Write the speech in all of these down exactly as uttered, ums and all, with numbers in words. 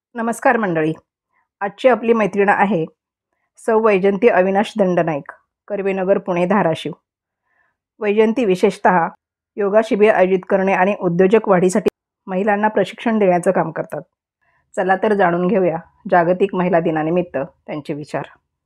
नमस्कार मंडळी. आजची आपली मैत्रीण आहे सौ वैजंती अविनाश दंडनाईक, कर्वेनगर, पुणे, धाराशिव. वैजंती विशेषतः योगा शिबिर आयोजित करणे आणि उद्योजक वाढीसाठी महिलांना प्रशिक्षण देण्याचं काम करतात. चला तर जाणून घेऊया जागतिक महिला दिनानिमित्त त्यांचे विचार.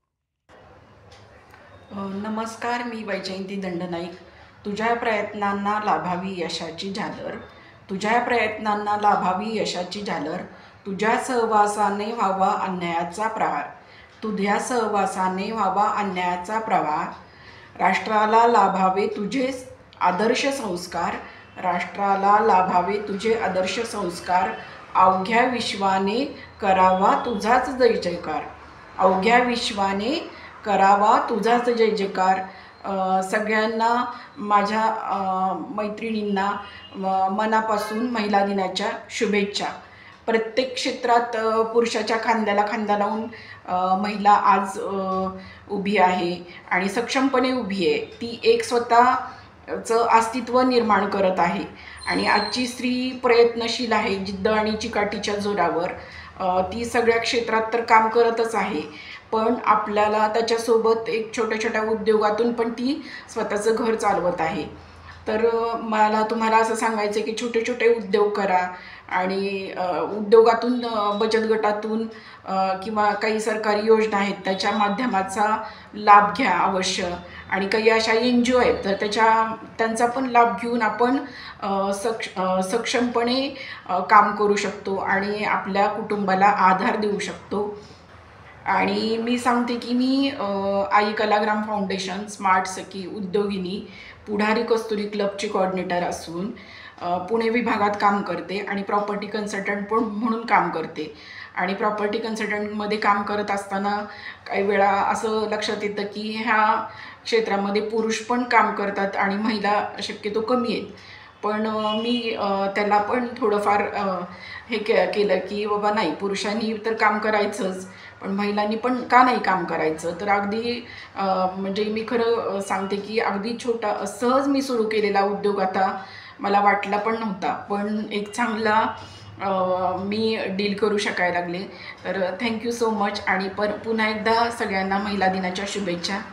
नमस्कार, मी वैजयंती दंडनाईक. तुझ्या प्रयत्नांना लाभावी यशाची झालर, तुझ्या प्रयत्नांना लाभावी यशाची झालर, तुझ्या सहवासाने व्हावा अन्यायाचा प्रहार, तुझ्या सहवासाने व्हावा अन्यायाचा प्रहार. राष्ट्राला लाभावे तुझे आदर्श संस्कार, राष्ट्राला लाभावे तुझे आदर्श संस्कार, अवघ्या विश्वाने करावा तुझाच जय जयकार, अवघ्या विश्वाने करावा तुझाच जय जयकार. सगळ्यांना माझ्या मैत्रिणींना मनापासून महिला दिनाच्या शुभेच्छा. प्रत्येक क्षेत्रात पुरुषाच्या खांद्याला खांदा लावून महिला आज उभी आहे आणि सक्षमपणे उभी आहे. ती एक स्वतःचं अस्तित्व निर्माण करत आहे आणि आजची स्त्री प्रयत्नशील आहे. जिद्द आणि चिकाटीच्या जोरावर ती सगळ्या क्षेत्रात तर काम करतच आहे, पण आपल्याला त्याच्यासोबत एक छोट्या छोट्या उद्योगातून पण ती स्वतःचं घर चालवत आहे. तर मला तुम्हाला असं सांगायचं आहे की छोटे छोटे उद्योग करा आणि उद्योगातून, बचत गटातून किंवा काही सरकारी योजना आहेत त्याच्या माध्यमाचा लाभ घ्या अवश्य. आणि काही अशा एन जी ओ आहेत तर त्याच्या त्यांचा पण लाभ घेऊन आपण सक्ष सक्षमपणे काम करू शकतो आणि आपल्या कुटुंबाला आधार देऊ शकतो. आणि मी सांगते की मी आई कलाग्राम फाउंडेशन, स्मार्ट सखी, उद्योगिनी, पुढारी कस्तुरी क्लबची कोऑर्डिनेटर असून पुणे विभागात काम करते आणि प्रॉपर्टी कन्सल्टंट पण म्हणून काम करते. आणि प्रॉपर्टी कन्सल्टंटमध्ये काम करत असताना काही वेळा असं लक्षात येतं की ह्या क्षेत्रामध्ये पुरुष पण काम करतात आणि महिला शक्यतो कमी आहेत. पण मी त्याला पण थोडंफार हे के केलं की बाबा नाही, पुरुषांनी तर काम करायचंच, पण महिलांनी पण का नाही काम करायचं. तर अगदी म्हणजे मी खरं सांगते की अगदी छोटा सहज मी सुरू केलेला उद्योग आता मला वाटला पण नव्हता, पण एक चांगला मी डील करू शकायला लागले. तर थँक्यू सो मच आणि पर पुन्हा एकदा सगळ्यांना महिला दिनाच्या शुभेच्छा.